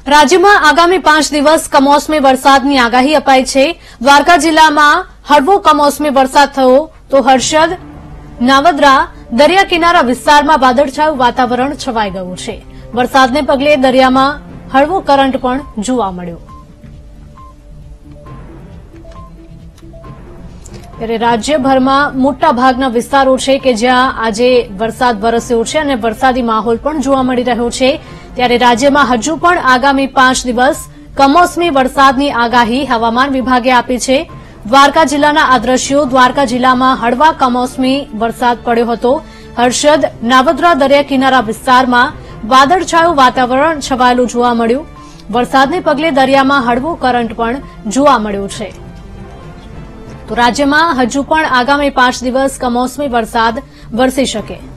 રાજ્યમાં આગામી 5 દિવસ કમોસમી વરસાદની આગાહી અપાઈ છે। દ્વારકા જિલ્લામાં હળવો કમોસમી વરસાદ થયો તો હર્ષદ, નાવદરા દરિયા કિનારા વિસ્તારમાં વાદળછાયું વાતાવરણ છવાઈ ગયું છે। વરસાદને પગલે દરિયામાં હળવો કરંટ પણ જોવા મળ્યો। ત્યારે રાજ્યભરમાં મોટાભાગના વિસ્તારો છે કે જ્યાં આજે વરસાદ વરસ્યો છે અને વરસાદી માહોલ પણ જોવા મળી રહ્યો છે। ત્યારે રાજ્યમાં હજુ પણ આગામી 5 દિવસ કમોસમી વરસાદની આગાહી હવામાન વિભાગે આપી છે। દ્વારકા જિલ્લાના આ દ્રશ્યો, દ્વારકા જિલ્લામાં હળવા કમોસમી વરસાદ પડ્યો હતો। હર્ષદ, નાવદરા દરિયા કિનારા વિસ્તારમાં વાદળછાયું વાતાવરણ છવાયેલું જોવા મળ્યું। વરસાદને પગલે દરિયામાં હળવો કરંટ પણ જોવા મળ્યો છે। તો રાજ્યમાં હજુ પણ આગામી 5 દિવસ કમોસમી વરસાદ વરસી શકે।